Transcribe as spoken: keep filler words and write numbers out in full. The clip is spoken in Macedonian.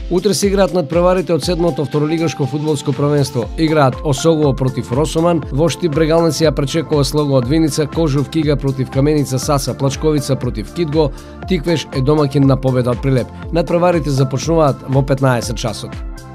Утре се играат надпреварите од седмото второлигашко фудбалско првенство. Играат Осогово против Росоман, Воштип Брегалници ја пречекува Слого од Виница, Кожув Кига против Каменица Саса, Плачковица против Кидго, Тиквеш е домаќин на победа од Прилеп. Надпреварите започнуваат во петнаесет часот.